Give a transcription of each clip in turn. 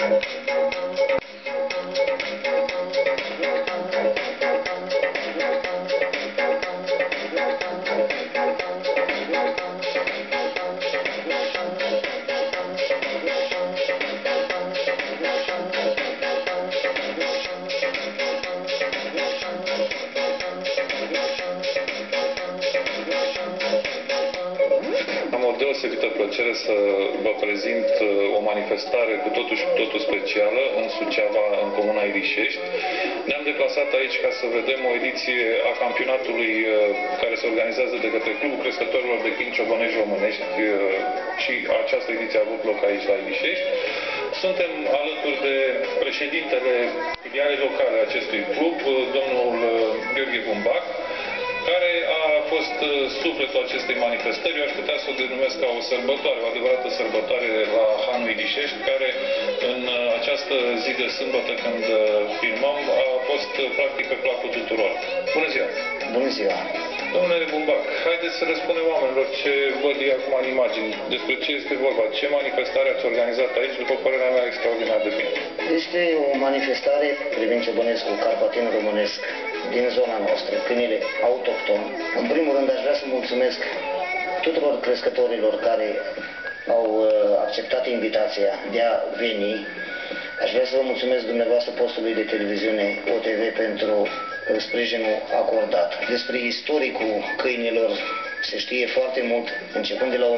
Deosebită plăcere să vă prezint o manifestare cu totul specială în Suceava, în comuna Ilișești. Ne-am deplasat aici ca să vedem o ediție a campionatului care se organizează de către Clubul Crescătorilor de Câini Ciobanești Românești și această ediție a avut loc aici la Ilișești. Suntem alături de președintele filialei locale a acestui club, domnul Gheorghe Bumbac, care a fost sufletul acestei manifestări. Eu aș putea să o denumesc ca o sărbătoare, o adevărată sărbătoare la Hanul Ilișești, care în această zi de sâmbătă, când filmăm, a fost practic pe placul tuturor. Bună ziua! Bună ziua! Domnule Bumbac, haideți să răspundem oamenilor ce văd ei acum în imagini. Despre ce este vorba? Ce manifestare ați organizat aici, după părerea mea, extraordinar de bine? Este o manifestare privind Ciobanescul, carpathin românesc, din zona noastră, câinile autohton. În primul rând aș vrea să mulțumesc tuturor crescătorilor care au acceptat invitația de a veni. Aș vrea să vă mulțumesc dumneavoastră postului de televiziune OTV pentru sprijinul acordat. Despre istoricul câinilor se știe foarte mult, începând de la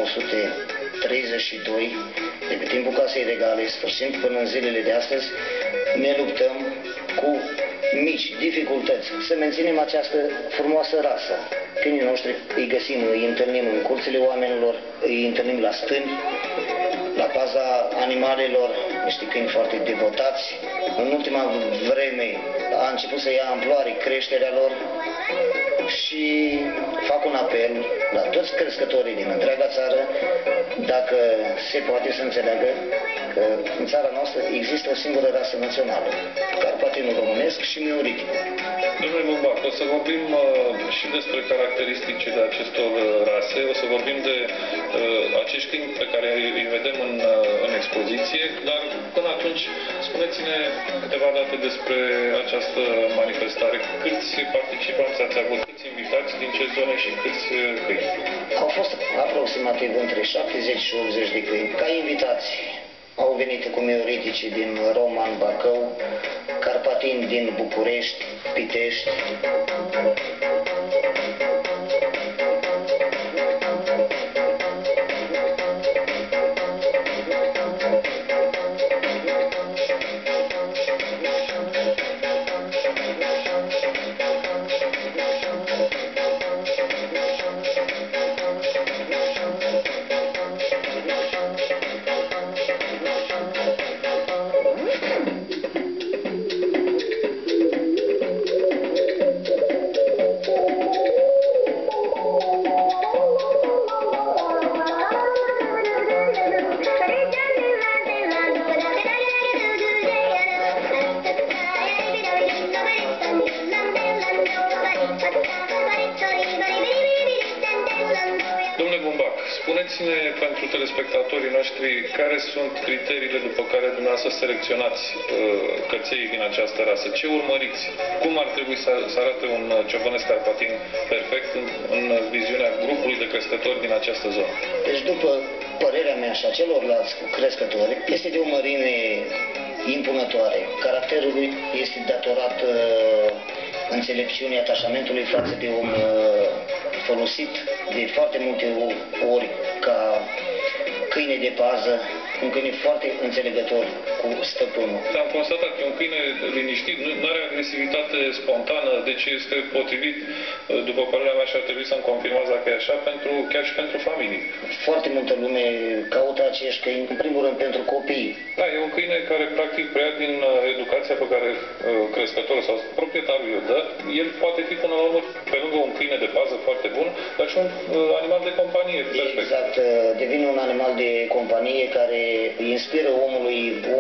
1932, de pe timpul Casei Regale, sfârșind până în zilele de astăzi, ne luptăm cu mici dificultăți să menținem această frumoasă rasă. Câinii noștri îi găsim, îi întâlnim în curțile oamenilor, îi întâlnim la stâni, la paza animalelor, niște câini foarte devotați. În ultima vreme a început să ia amploare creșterea lor și fac un apel la toți crescătorii din întreaga țară, dacă se poate să înțeleagă că în țara noastră există o singură rasă națională, carpathinul românesc și mioriticul. Domnule Bumbac, o să vorbim și despre caracteristicile acestor rase, o să vorbim de acești câini pe care îi vedem în expoziție, dar până atunci spuneți-ne câteva date despre această manifestare. Câți participanți ați avut, câți invitați, din ce zone și câți câini? Au fost aproximativ între 70 și 80 de câini. Ca invitați au venit cu mioritici din Roman, Bacău, carpatini din București, Pitești. Spuneți-ne pentru telespectatorii noștri care sunt criteriile după care dumneavoastră selecționați căței din această rasă. Ce urmăriți? Cum ar trebui să arate un ciobănesc carpathin perfect în viziunea grupului de crescători din această zonă? Deci, după părerea mea și a celorlalți crescători, este de o mărime impunătoare. Caracterul lui este datorat înțelepciunii, atașamentului față de om, folosit de foarte multe ori ca câine de pază, un câine foarte înțelegător cu stăpânul. Am constatat că un câine liniștit, nu are agresivitate spontană, deci este potrivit, după părerea mea, și ar trebui să-mi confirmați dacă e așa, chiar și pentru familii. Foarte multă lume caută acești câini, în primul rând pentru copii. Da, e un câine care practic preia din educația pe care crescătorul sau proprietarul o dă. El poate fi până la urmă, pe lângă un câine de pază foarte bun, dar și un animal de companie. Exact, devine un animal de companie care inspiră omului o încredere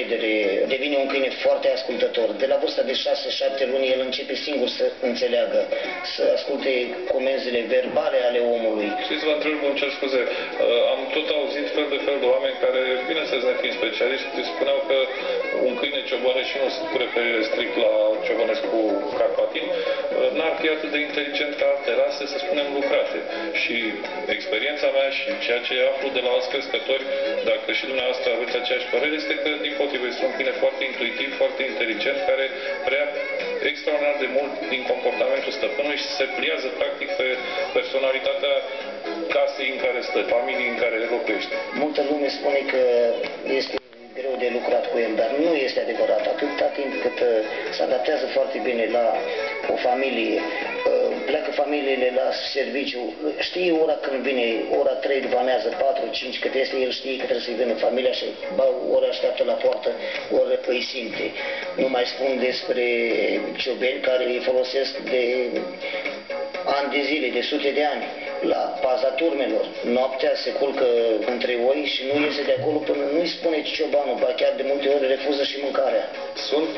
încredere, devine un câine foarte ascultător. De la vârsta de 6-7 luni el începe singur să înțeleagă, să asculte comenzile verbale ale omului. Știți, vă întreb, îmi cer scuze, am tot auzit fel de fel de oameni care, bineînțeles, nefiind specialiști, spuneau că un câine ciobănesc, și nu se referire strict la Ciobanescul carpatin, n-ar fi atât de inteligent ca alte rase, să spunem, lucrate. Și experiența mea și ceea ce aflu de la alți crescători, dacă și dumneavoastră aveți aceeași părere, este că, din potrivă, este un câine foarte intuitiv, foarte inteligent, care preia extraordinar de mult din comportamentul stăpânului și se pliază, practic, pe personalitatea casei în care stă, familiei în care locuiește. Multă lume spune că este greu de lucrat cu el, dar nu este adevărat. Atâta timp cât se adaptează foarte bine la o familie, pleacă familiile la serviciu, știe ora când vine, ora 3 după amiază, 4-5, cât este, el știe că trebuie să-i vină familia și ori așteaptă la poartă, ori îi simte. Nu mai spun despre ciobeni care îi folosesc de ani de zile, de sute de ani, la paza turmelor. Noaptea se culcă între oi și nu iese de acolo până nu-i spune ciobanul, ba chiar de multe ori refuză și mâncarea. Sunt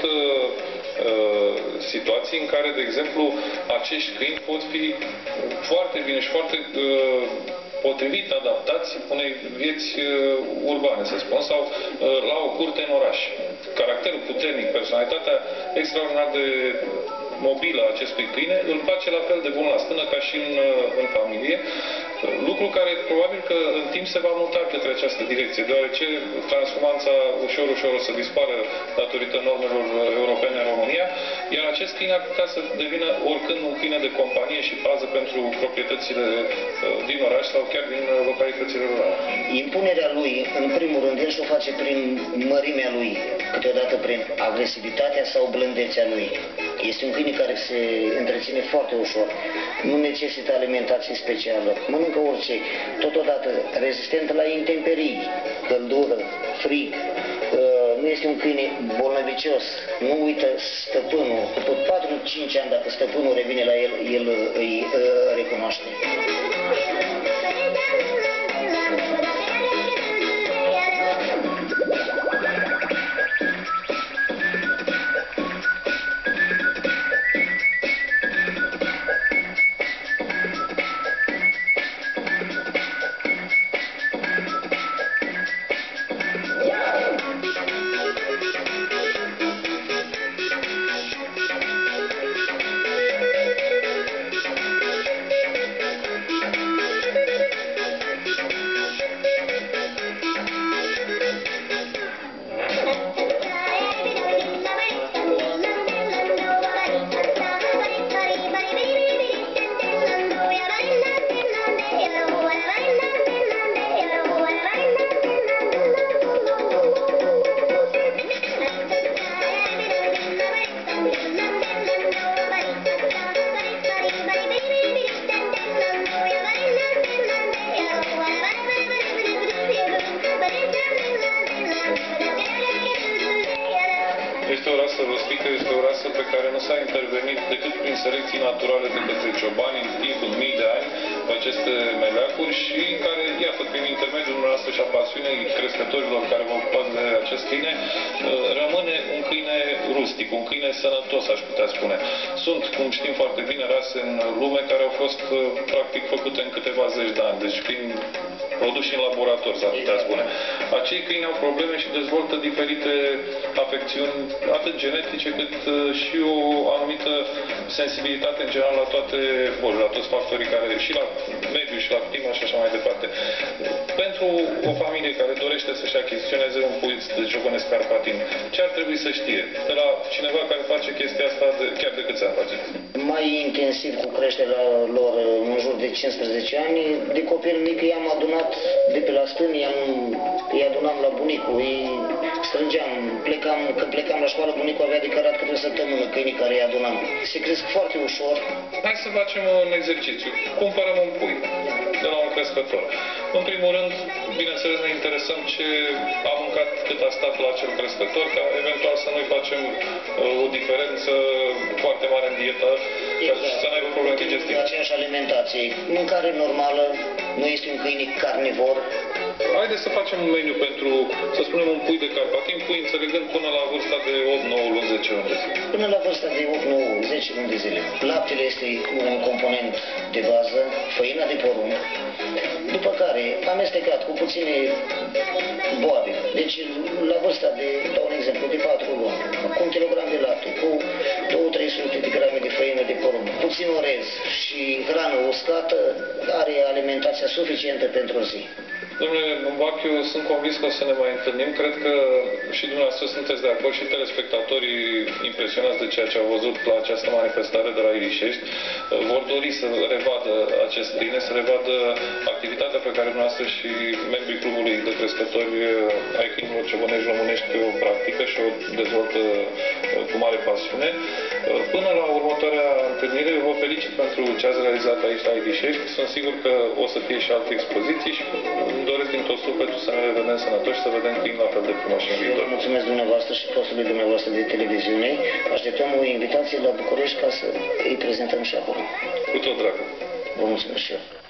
situații în care, de exemplu, acești câini pot fi foarte bine și foarte potrivit adaptați unei vieți urbane, să spun, sau la o curte în oraș. Caracterul puternic, personalitatea extraordinar de mobilă a acestui câine îl face la fel de bun la stână ca și în familie, lucru care probabil că în timp se va muta către această direcție, deoarece transhumanța ușor o să dispară datorită normelor europene în România, iar acest câine ar putea să devină oricând un câine de companie și pază pentru proprietățile din oraș sau chiar din localitățile rurale. Impunerea lui, în primul rând, el și-o face prin mărimea lui, câteodată prin agresivitatea sau blândețea lui. Este un câine care se întreține foarte ușor, nu necesită alimentație specială, mănâncă orice, totodată rezistent la intemperii, căldură, frig, nu este un câine bolnăvicios, nu uită stăpânul. După 4-5 ani, dacă stăpânul revine la el, el îi recunoaște. Este o rasă rustică, este o rasă pe care nu s-a intervenit decât prin selecții naturale de către ciobani în timp, în mii de ani, pe aceste meleacuri și care, iată, prin intermediul dumneavoastră și a pasiunii crescătorilor care vă ocupați de acest câine, rămâne un câine rustic, un câine sănătos, aș putea spune. Sunt, cum știm foarte bine, rase în lume care au fost, practic, făcute în câteva zeci de ani, deci prin produși în laborator, s-ar putea spune. Acei câini au probleme și dezvoltă diferite afecțiuni, atât genetice, cât și o anumită sensibilitate în general la toate bolile, la toți factorii care, și la mediu, și la climă și așa mai departe. Pentru o familie care dorește să-și achiziționeze un puiț de ciobănesc carpatin, ce ar trebui să știe? De la cineva care face chestia asta chiar de câți ani faceți? Mai intensiv cu creșterea lor, în jur de 15 ani, de copil mic i-am adunat de pe la stâni, îi adunam la bunicul, îi strângeam, când plecam la școală, bunicul avea de cărat câte o săptămână câinii care îi adunam. Se cresc foarte ușor. Hai să facem un exercițiu. Cumpărăm un pui de la un crescător. În primul rând, bineînțeles, ne interesăm ce a mâncat, cât a stat la acel crescător, ca eventual să nu-i facem o diferență foarte mare în dietă, exact, să nu aibă probleme digestive. Aceeași alimentație. Mâncare normală, nu este un câine carnivor, Haideți să facem un meniu pentru, să spunem, un pui de carpatin, pui înțelegând până la vârsta de 8, 9 luni, 10 luni de zile. Până la vârsta de 8, 9, 10 luni de zile. Laptele este un component de bază, făina de porumb, după care amestecat cu puține boabe. Deci la vârsta de, dau un exemplu, de 4 luni, cu 1 kg de lapte, cu 200-300 de grame de făină de porumb, puțin orez și hrană uscată, are alimentația suficientă pentru o zi. Domnule Bumbachiu, sunt convins că o să ne mai întâlnim. Cred că și dumneavoastră sunteți de acord și telespectatorii impresionați de ceea ce au văzut la această manifestare de la Ilișești vor dori să revadă acest câine, să revadă activitatea pe care dumneavoastră și membrii clubului de crescători ai câinilor ciobănești românești o practică și o dezvoltă cu mare pasiune. Până la următoarea întâlnire, vă felicit pentru ce ați realizat aici la Ilișești. Sunt sigur că o să fie și alte expoziții și doresc din tot sufletul să ne revedem sănătoși, să vedem câini la fel de frumoși în viitor. Mulțumesc dumneavoastră și postului dumneavoastră de televiziune. Așteptăm o invitație la București ca să îi prezentăm și acolo. Cu tot dragul. Vă mulțumesc și eu.